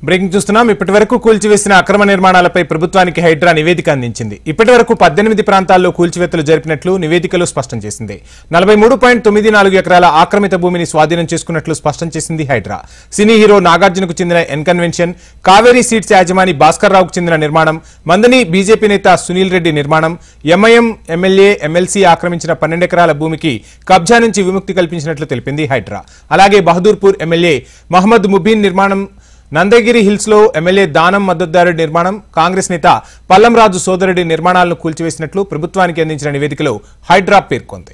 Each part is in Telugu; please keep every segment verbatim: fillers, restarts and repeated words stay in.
బ్రేకింగ్ చూస్తున్నాం. ఇప్పటి వరకు కూల్చివేసిన అక్రమ నిర్మాణాలపై ప్రభుత్వానికి హైడ్రా నివేదిక అందించింది. ఇప్పటి వరకు పద్దెనిమిది ప్రాంతాల్లో కూల్చివేతలు జరిపినట్లు నివేదికలో స్పష్టం చేసింది. నలభై మూడు పాయింట్ తొమ్మిది నాలుగు ఎకరాల ఆక్రమిత భూమిని స్వాధీనం చేసుకున్నట్లు స్పష్టం చేసింది హైడ్రా. సినీ హీరో నాగార్జునకు చెందిన ఎన్ కన్వెన్షన్, కావేరీ సీడ్స్ యాజమాని భాస్కర్ రావుకు చెందిన నిర్మాణం, మందని బీజేపీ నేత సునీల్ రెడ్డి నిర్మాణం, ఎంఐఎం ఎమ్మెల్యే ఎమ్మెల్సీ ఆక్రమించిన పన్నెండు ఎకరాల భూమికి కబ్జా నుంచి విముక్తి కల్పించినట్లు తెలిపింది హైడ్రా. అలాగే బహదూర్పూర్ ఎమ్మెల్యే మహమ్మద్ ముబీన్ నిర్మాణం, నందగిరి హిల్స్ లో ఎమ్మెల్యే దానం మద్దతుదారుడి నిర్మాణం, కాంగ్రెస్ నేత పల్లంరాజు సోదరుడి నిర్మాణాలను కూల్చివేసినట్లు ప్రభుత్వానికి అందించిన నివేదికలో హైడ్రా పేర్కొంది.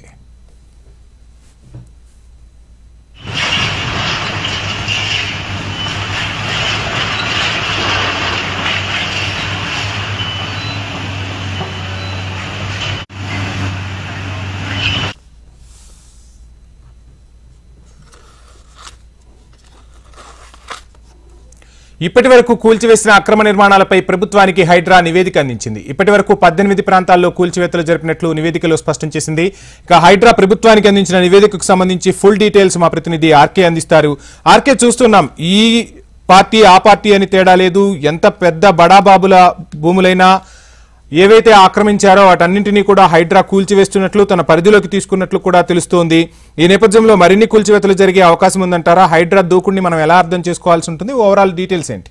ఇప్పటి వరకు కూల్చివేసిన అక్రమ నిర్మాణాలపై ప్రభుత్వానికి హైడ్రా నివేదిక అందించింది. ఇప్పటి వరకు పద్దెనిమిది ప్రాంతాల్లో కూల్చివేతలు జరిపినట్లు నివేదికలో స్పష్టం చేసింది. ఇక హైడ్రా ప్రభుత్వానికి అందించిన నివేదికకు సంబంధించి ఫుల్ డీటెయిల్స్ మా ప్రతినిధి ఆర్కే అందిస్తారు. ఆర్కే, చూస్తున్నాం ఈ పార్టీ ఆ పార్టీ అని తేడా లేదు. ఎంత పెద్ద బడాబాబుల భూములైనా ఏవైతే ఆక్రమించారో వాటన్నింటినీ కూడా హైడ్రా కూల్చివేస్తున్నట్లు తన పరిధిలోకి తీసుకున్నట్లు కూడా తెలుస్తోంది. ఈ నేపథ్యంలో మరిన్ని కూల్చివేతలు జరిగే అవకాశం ఉందంటారా? హైడ్రా దూకుడిని మనం ఎలా అర్థం చేసుకోవాల్సి ఉంటుంది? ఓవరాల్ డీటెయిల్స్ ఏంటి?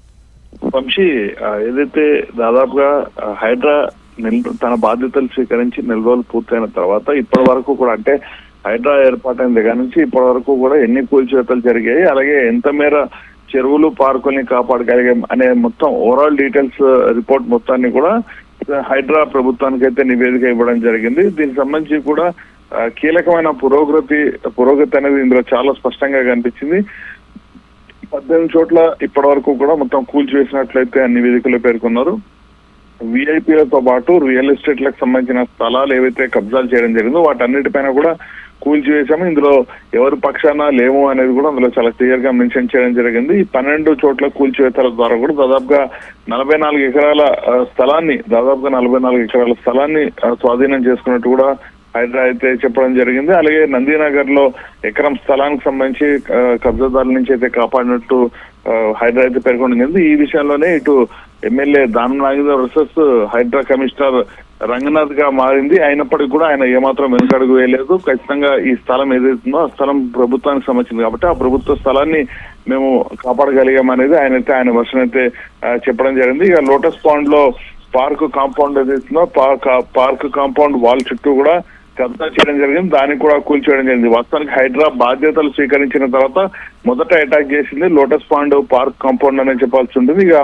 వంశీ, ఏదైతే దాదాపుగా హైడ్రా తన బాధ్యతలు స్వీకరించి నెల రోజులు పూర్తయిన తర్వాత ఇప్పటి వరకు కూడా, అంటే హైడ్రా ఏర్పాటైన దగ్గర నుంచి ఇప్పటి వరకు కూడా ఎన్ని కూల్చివేతలు జరిగాయి, అలాగే ఎంత మేర చెరువులు పార్కుల్ని కాపాడగలిగాం అనే మొత్తం ఓవరాల్ డీటెయిల్స్ రిపోర్ట్ మొత్తాన్ని కూడా హైడ్రా ప్రభుత్వానికి అయితే నివేదిక ఇవ్వడం జరిగింది. దీనికి సంబంధించి కూడా కీలకమైన పురోగతి పురోగతి అనేది ఇందులో చాలా స్పష్టంగా కనిపించింది. పద్దెనిమిది చోట్ల ఇప్పటి వరకు కూడా మొత్తం కూల్చివేసినట్లయితే ఆ నివేదికలో పేర్కొన్నారు. విఐపీలతో పాటు రియల్ ఎస్టేట్లకు సంబంధించిన స్థలాలు ఏవైతే కబ్జాలు చేయడం జరిగిందో వాటన్నిటిపైన కూడా కూల్చివేశాము. ఇందులో ఎవరి పక్షాన లేము అనేది కూడా అందులో చాలా క్లియర్ గా మెన్షన్ చేయడం జరిగింది. ఈ పన్నెండు చోట్ల కూల్చివేతల ద్వారా కూడా దాదాపుగా నలభై నాలుగు ఎకరాల స్థలాన్ని దాదాపుగా నలభై నాలుగు ఎకరాల స్థలాన్ని స్వాధీనం చేసుకున్నట్టు కూడా హైడ్రా అయితే చెప్పడం జరిగింది. అలాగే నందీనగర్ లో ఎకరం స్థలానికి సంబంధించి కబ్జాదారుల నుంచి అయితే కాపాడినట్టు హైడ్రా అయితే పేర్కొంది. ఈ విషయంలోనే ఇటు MLA Danam Nagendra versus Hydraa commissioner Ranganath గా మారింది. అయినప్పటికీ కూడా ఆయన ఏమాత్రం వెనుకడుగు వేయలేదు. ఖచ్చితంగా ఈ స్థలం ఏదైతుందో ఆ స్థలం ప్రభుత్వానికి సంబంధించింది కాబట్టి ఆ ప్రభుత్వ స్థలాన్ని మేము కాపాడగలిగామనేది ఆయన అయితే ఆయన వర్షన్ అయితే చెప్పడం జరిగింది. ఇక లోటస్ పాండ్ లో పార్క్ కాంపౌండ్ ఏదైతుందో పార్క్ పార్క్ కాంపౌండ్ వాల్ చుట్టూ కూడా కబ్జా చేయడం జరిగింది. దానికి కూడా కూల్చేయడం జరిగింది. వాస్తవానికి హైడ్రా బాధ్యతలు స్వీకరించిన తర్వాత మొదట అటాక్ చేసింది లోటస్ పాండ్ పార్క్ కాంపౌండ్ అనే చెప్పాల్సి ఉంటుంది. ఇక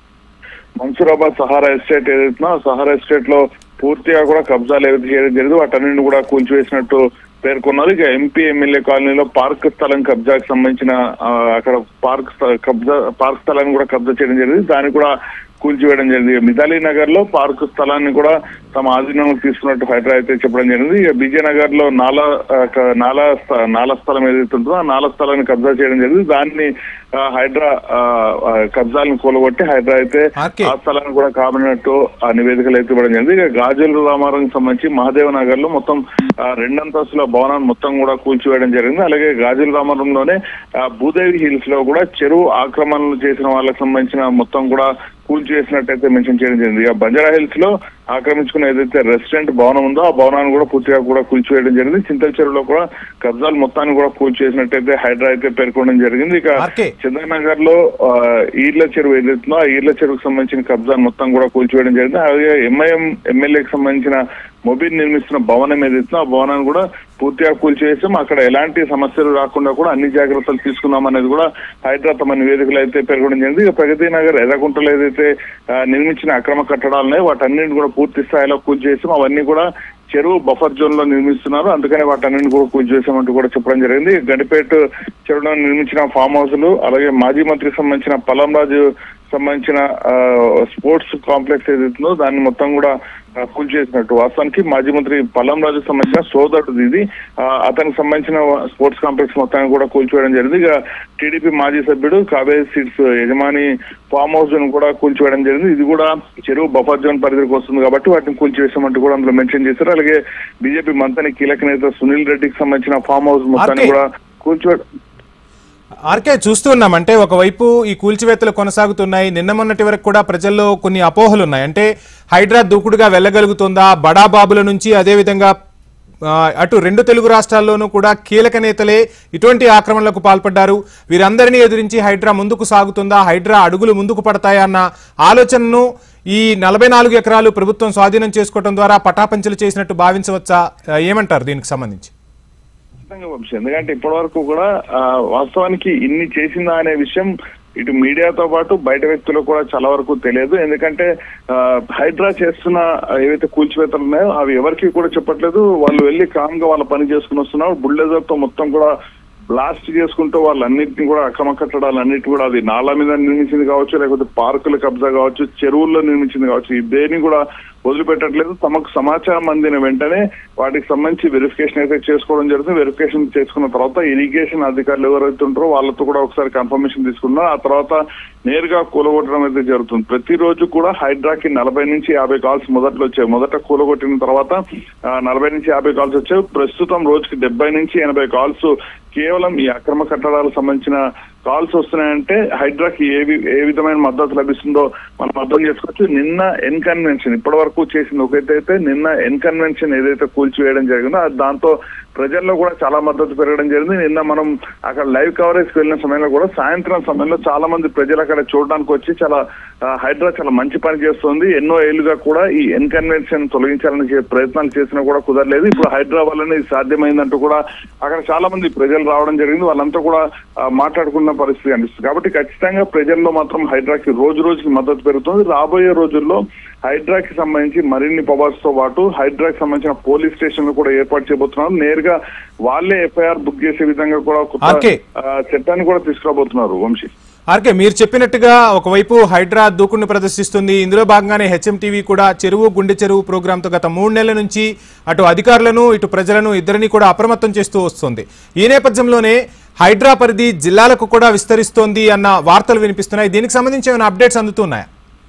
మన్సూరాబాద్ సహారా ఎస్టేట్ ఏదైతుందో ఆ సహారా ఎస్టేట్ లో పూర్తిగా కూడా కబ్జాలు ఏదైతే చేయడం జరిగింది వాటన్నింటిని కూడా కూల్చివేసినట్టు పేర్కొన్నారు. ఇక ఎంపీ ఎమ్మెల్యే కాలనీలో పార్క్ స్థలం కబ్జాకి సంబంధించిన అక్కడ పార్క్ కబ్జా పార్క్ స్థలాన్ని కూడా కబ్జా చేయడం జరిగింది. దాన్ని కూడా కూల్చివేయడం జరిగింది. మిథాలీ నగర్ లో పార్క్ స్థలాన్ని కూడా తమ ఆధీనంలోకి తీసుకున్నట్టు హైడ్రా అయితే చెప్పడం జరిగింది. ఇక విజయనగర్ లో నాలా నాలా నాలా స్థలం ఏదైతే ఉంటుందో ఆ నాలా స్థలాన్ని కబ్జా చేయడం జరిగింది. దాన్ని హైడ్రా కబ్జాలను కూలగొట్టి హైడ్రా అయితే ఆ స్థలాన్ని కూడా కాబడినట్టు ఆ నివేదికలు అయితే ఇవ్వడం జరిగింది. ఇక గాజుల రామారావుకి సంబంధించి మహాదేవ్ నగర్ లో మొత్తం రెండంతస్తుల భవనాన్ని మొత్తం కూడా కూల్చివేయడం జరిగింది. అలాగే గాజుల రామారంలోనే భూదేవి హిల్స్ లో కూడా చెరువు ఆక్రమణలు చేసిన వాళ్ళకి సంబంధించిన మొత్తం కూడా కూల్చివేసినట్టయితే మెన్షన్ చేయడం జరిగింది. ఇక బంజారా హిల్స్ లో ఆక్రమించుకున్న ఏదైతే రెసిడెంట్ భవనం ఉందో ఆ భవనాన్ని కూడా పూర్తిగా కూడా కూల్చివేయడం జరిగింది. చింతల చెరువులో కూడా కబ్జాలు మొత్తాన్ని కూడా కూల్చేసినట్టయితే హైడ్రా అయితే పేర్కొనడం జరిగింది. ఇక చంద్రనగర్ లో ఈర్ల చెరువు ఏదైతుందో ఆ ఈర్ల చెరువుకు సంబంధించిన కబ్జాలు మొత్తం కూడా కూల్చివేయడం జరిగింది. అలాగే ఎంఐఎం ఎమ్మెల్యేకి సంబంధించిన మొబైల్ నిర్మిస్తున్న భవనం ఏదైతుందో ఆ భవనాన్ని కూడా పూర్తిగా కూల్చివేసాం. అక్కడ ఎలాంటి సమస్యలు రాకుండా కూడా అన్ని జాగ్రత్తలు తీసుకుందాం అనేది కూడా హైడ్రా తమ నివేదికలు అయితే పేర్కొనడం జరిగింది. ఇక ప్రగతి నగర్ ఎర్రగుంటలో ఏదైతే నిర్మించిన అక్రమ కట్టడాలున్నాయి వాటన్నింటిని కూడా పూర్తి స్థాయిలో కూల్చేసాం. అవన్నీ కూడా చెరువు బఫర్ జోన్ లో నిర్మిస్తున్నారు, అందుకనే వాటన్నింటిని కూడా కూల్చేసామంటూ కూడా చెప్పడం జరిగింది. గడిపేట చెరువులో నిర్మించిన ఫామ్ హౌస్లు అలాగే మాజీ మంత్రికి సంబంధించిన పల్లంరాజు సంబంధించిన స్పోర్ట్స్ కాంప్లెక్స్ ఏదైతుందో దాన్ని మొత్తం కూడా కూల్చేసినట్టు వాస్తవానికి మాజీ మంత్రి పల్లంరాజుకు సంబంధించిన సోదరుడు ఇది అతనికి సంబంధించిన స్పోర్ట్స్ కాంప్లెక్స్ మొత్తాన్ని కూడా కూల్చివేయడం జరిగింది. ఇక టీడీపీ మాజీ సభ్యుడు కావేరీ సీడ్స్ యజమాని ఫామ్ హౌస్ ను కూడా కూల్చివేయడం జరిగింది. ఇది కూడా చెరువు బఫర్ జోన్ పరిధికి వస్తుంది కాబట్టి వాటిని కూల్చివేసామంటూ కూడా అందులో మెన్షన్ చేశారు. అలాగే బీజేపీ మంత్రి కీలక నేత సునీల్ రెడ్డికి సంబంధించిన ఫామ్ హౌస్ మొత్తాన్ని కూడా కూల్చివేయడం ఆర్కే చూస్తూ ఉన్నాం. అంటే ఒకవైపు ఈ కూల్చివేతలు కొనసాగుతున్నాయి. నిన్న మొన్నటి వరకు కూడా ప్రజల్లో కొన్ని అపోహలు ఉన్నాయి. అంటే హైడ్రా దూకుడుగా వెళ్ళగలుగుతుందా, బడాబాబుల నుంచి అదేవిధంగా అటు రెండు తెలుగు రాష్ట్రాల్లోనూ కూడా కీలక నేతలే ఇటువంటి ఆక్రమణలకు పాల్పడ్డారు. వీరందరినీ ఎదిరించి హైడ్రా ముందుకు సాగుతుందా, హైడ్రా అడుగులు ముందుకు పడతాయా అన్న ఆలోచనను ఈ నలభై నాలుగు ఎకరాలు ప్రభుత్వం స్వాధీనం చేసుకోవడం ద్వారా పటాపంచలు చేసినట్టు భావించవచ్చా? ఏమంటారు దీనికి సంబంధించి? ఎందుకంటే ఇప్పటి వరకు కూడా వాస్తవానికి ఇన్ని చేసిందా అనే విషయం ఇటు మీడియాతో పాటు బయట వ్యక్తులకు కూడా చాలా వరకు తెలియదు. ఎందుకంటే హైడ్రా చేస్తున్న ఏవైతే కూల్చివేతలు ఉన్నాయో అవి ఎవరికి కూడా చెప్పట్లేదు. వాళ్ళు వెళ్ళి కామ్ గా వాళ్ళ పని చేసుకుని వస్తున్నారు. బుల్డోజర్ తో మొత్తం కూడా బ్లాస్ట్ చేసుకుంటూ వాళ్ళన్నింటినీ కూడా అక్రమ కట్టడాలన్నింటినీ కూడా అది నాలా మీద నిర్మించింది కావచ్చు, లేకపోతే పార్కుల కబ్జా కావచ్చు, చెరువుల్లో నిర్మించింది కావచ్చు, ఈ దేన్ని కూడా వదిలిపెట్టట్లేదు. తమకు సమాచారం అందిన వెంటనే వాటికి సంబంధించి వెరిఫికేషన్ అయితే చేసుకోవడం జరుగుతుంది. వెరిఫికేషన్ చేసుకున్న తర్వాత ఇరిగేషన్ అధికారులు ఎవరైతే ఉంటారో వాళ్ళతో కూడా ఒకసారి కన్ఫర్మేషన్ తీసుకున్నారు. ఆ తర్వాత నేరుగా కూలగొట్టడం అయితే జరుగుతుంది. ప్రతిరోజు కూడా హైడ్రాకి నలభై నుంచి యాభై కాల్స్ మొదట్లో వచ్చాయి. మొదట కూలగొట్టిన తర్వాత నలభై నుంచి యాభై కాల్స్ వచ్చాయి. ప్రస్తుతం రోజుకి డెబ్బై నుంచి ఎనభై కాల్స్ కేవలం ఈ అక్రమ కట్టడాలకు సంబంధించిన కాల్స్ వస్తున్నాయంటే హైడ్రాకి ఏ ఏ విధమైన మద్దతు లభిస్తుందో మనం అర్థం చేసుకోవచ్చు. నిన్న ఎన్కన్వెన్షన్ ఇప్పటి వరకు చేసింది ఒకటైతే, నిన్న ఎన్కన్వెన్షన్ ఏదైతే కూల్చివేయడం జరిగిందో దాంతో ప్రజల్లో కూడా చాలా మద్దతు పెరగడం జరిగింది. నిన్న మనం అక్కడ లైవ్ కవరేజ్ వెళ్ళిన సమయంలో కూడా సాయంత్రం సమయంలో చాలా మంది ప్రజలు అక్కడ చూడడానికి వచ్చి చాలా హైడ్రా చాలా మంచి పని చేస్తుంది, ఎన్నో ఏళ్లుగా కూడా ఈ ఎన్కన్వెన్షన్ తొలగించాలని ప్రయత్నాలు చేసినా కూడా కుదరలేదు. ఇప్పుడు హైడ్రా వల్లనే ఇది సాధ్యమైందంటూ కూడా అక్కడ చాలా మంది ప్రజలు రావడం జరిగింది. వాళ్ళంతా కూడా మాట్లాడుకున్న పరిస్థితి అనిపిస్తుంది. కాబట్టి ఖచ్చితంగా ప్రజల్లో మాత్రం హైడ్రాకి రోజు రోజుకి మద్దతు పెరుగుతుంది. రాబోయే రోజుల్లో హైడ్రాకి సంబంధించి మరిన్ని పవర్స్ తో పాటు హైడ్రాకి సంబంధించిన పోలీస్ స్టేషన్లు కూడా ఏర్పాటు చేయబోతున్నారు. నేరుగా వాళ్ళే ఎఫ్ఐఆర్ బుక్ చేసే విధంగా కూడా కొత్త చట్టాన్ని కూడా తీసుకురాబోతున్నారు. వంశీ, ఆర్కే మీరు చెప్పినట్టుగా ఒకవైపు హైడ్రా దూకుడును ప్రదర్శిస్తుంది. ఇందులో భాగంగానే హెచ్ఎం టీవీ కూడా చెరువు గుండె చెరువు ప్రోగ్రామ్ తో గత మూడు నెలల నుంచి అటు అధికారులను ఇటు ప్రజలను ఇద్దరిని కూడా అప్రమత్తం చేస్తూ వస్తుంది. ఈ నేపథ్యంలోనే హైడ్రా పరిధి జిల్లాలకు కూడా విస్తరిస్తోంది అన్న వార్తలు వినిపిస్తున్నాయి. దీనికి సంబంధించి ఏమైనా అప్డేట్స్ అందుతున్నాయా?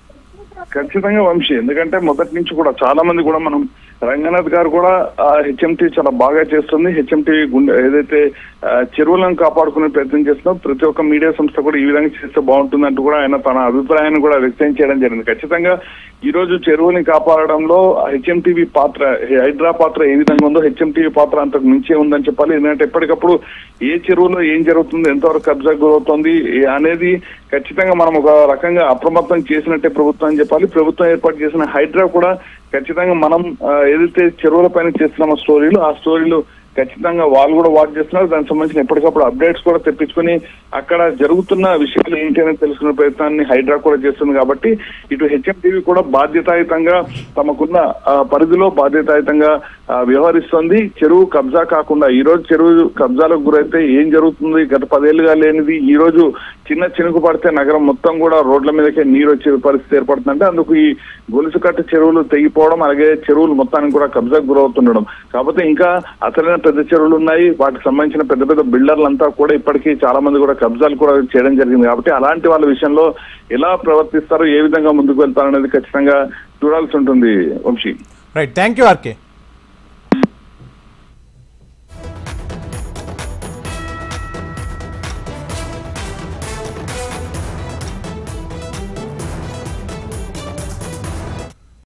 ఖచ్చితంగా వంశీ, ఎందుకంటే మొదటి నుంచి కూడా చాలా మంది కూడా మనం రంగనాథ్ గారు కూడా హెచ్ఎంటీ చాలా బాగా చేస్తుంది. హెచ్ఎంటీ గుండె ఏదైతే చెరువులను కాపాడుకునే ప్రయత్నం చేస్తున్నాం, ప్రతి ఒక్క మీడియా సంస్థ కూడా ఈ విధంగా చేస్తే బాగుంటుందంటూ కూడా ఆయన తన అభిప్రాయాన్ని కూడా వ్యక్తం చేయడం జరిగింది. ఖచ్చితంగా ఈ రోజు చెరువుని కాపాడడంలో హెచ్ఎంటీవీ పాత్ర, హైడ్రా పాత్ర ఏ విధంగా ఉందో హెచ్ఎంటీవీ పాత్ర అంతకు మించే ఉందని చెప్పాలి. ఎందుకంటే ఎప్పటికప్పుడు ఏ చెరువులో ఏం జరుగుతుంది, ఎంతవరకు కబ్జా గురవుతుంది అనేది ఖచ్చితంగా మనం ఒక రకంగా అప్రమత్తం చేసినట్టే ప్రభుత్వం అని చెప్పాలి. ప్రభుత్వం ఏర్పాటు చేసిన హైడ్రా కూడా ఖచ్చితంగా మనం ఏదైతే చెరువుల పైన చేస్తున్నామో స్టోరీలు, ఆ స్టోరీలు ఖచ్చితంగా వాళ్ళు కూడా వాచ్ చేస్తున్నారు. దానికి సంబంధించిన ఎప్పటికప్పుడు అప్డేట్స్ కూడా తెప్పించుకొని అక్కడ జరుగుతున్న విషయాలు ఏంటి అనేది తెలుసుకునే ప్రయత్నాన్ని హైడ్రా కూడా చేస్తుంది. కాబట్టి ఇటు హెచ్ఎం టీవీ కూడా బాధ్యతాయుతంగా తమకున్న పరిధిలో బాధ్యతాయుతంగా వ్యవహరిస్తుంది. చెరువు కబ్జా కాకుండా ఈ రోజు చెరువు కబ్జాలకు గురైతే ఏం జరుగుతుంది, గత పదేళ్లుగా లేనిది ఈ రోజు చిన్న చినుకు పడితే నగరం మొత్తం కూడా రోడ్ల మీదకే నీరు వచ్చే పరిస్థితి ఏర్పడుతుందంటే అందుకు ఈ గొలుసు కట్ట చెరువులు తెగిపోవడం, అలాగే చెరువులు మొత్తానికి కూడా కబ్జాకు గురవుతుండడం. కాకపోతే ఇంకా అసలైన పెద్ద చెరువులు ఉన్నాయి, వాటికి సంబంధించిన పెద్ద పెద్ద బిల్డర్లంతా కూడా ఇప్పటికీ చాలా మంది కూడా కబ్జాలు కూడా చేయడం జరిగింది. కాబట్టి అలాంటి వాళ్ళ విషయంలో ఎలా ప్రవర్తిస్తారు, ఏ విధంగా ముందుకు వెళ్తారు అనేది ఖచ్చితంగా చూడాల్సి ఉంటుంది. Vamshi, right, thank you RK.